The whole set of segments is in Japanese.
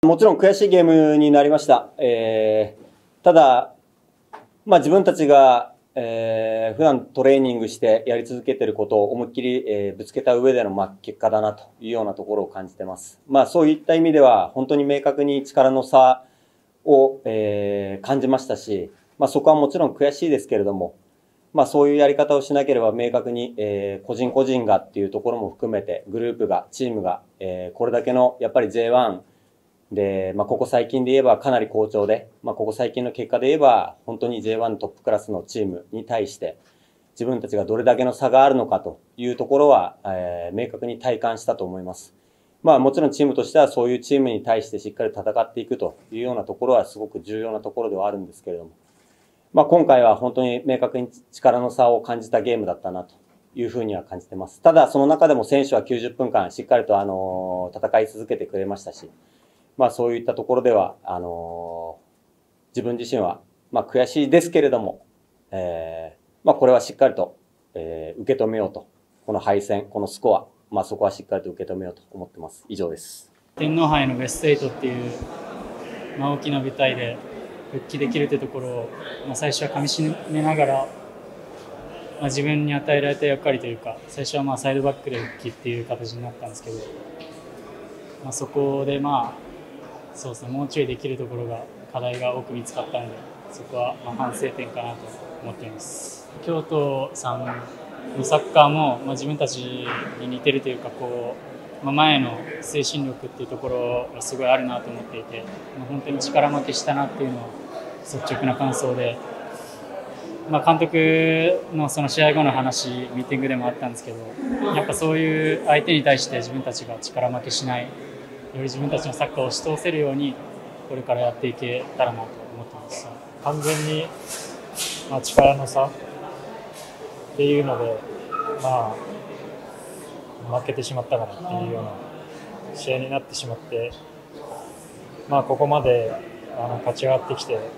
もちろん悔しいゲームになりました。ただ、自分たちが、普段トレーニングしてやり続けていることを思いっきり、ぶつけた上での、結果だなというようなところを感じています。そういった意味では本当に明確に力の差を、感じましたし、そこはもちろん悔しいですけれども、そういうやり方をしなければ明確に、個人個人がっていうところも含めてグループが、チームが、これだけのやっぱり J1 で、ここ最近で言えばかなり好調で、ここ最近の結果で言えば本当に J1 トップクラスのチームに対して自分たちがどれだけの差があるのかというところは、明確に体感したと思います。もちろんチームとしてはそういうチームに対してしっかり戦っていくというようなところはすごく重要なところではあるんですけれども、今回は本当に明確に力の差を感じたゲームだったなというふうには感じています。ただその中でも選手は90分間しっかりと戦い続けてくれましたし、そういったところでは自分自身は悔しいですけれども、これはしっかりと、受け止めようと、この敗戦、このスコア、そこはしっかりと受け止めようと思ってます。以上です。 天皇杯のベスト8っていう、大きな舞台で復帰できるというところを、最初はかみしめながら、自分に与えられた役割というか、最初はサイドバックで復帰っていう形になったんですけど、そこでそうですね、もうちょいできるところが課題が多く見つかったので、そこは反省点かなと思っています。京都さんのサッカーも、自分たちに似てるというか、前の精神力っていうところがすごいあるなと思っていて、本当に力負けしたなっていうのは率直な感想で、監督のその試合後の話、ミーティングでもあったんですけど、やっぱそういう相手に対して自分たちが力負けしない、より自分たちのサッカーを押し通せるようにこれからやっていけたらなと思ってます。 完全に、力の差っていうので、負けてしまったかなっていうような試合になってしまって、ここまで勝ち上がってきて、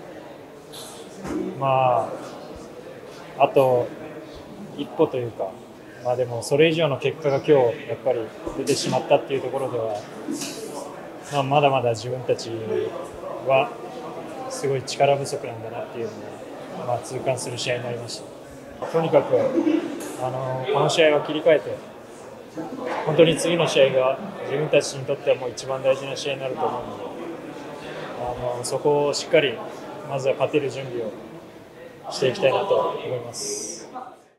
あと一歩というか、でもそれ以上の結果が今日やっぱり出てしまったっていうところでは、まだまだ自分たちはすごい力不足なんだなっていうのを、痛感する試合になりました。とにかくこの試合は切り替えて、本当に次の試合が自分たちにとってはもう一番大事な試合になると思うので、そこをしっかりまずは勝てる準備をしていきたいなと思います。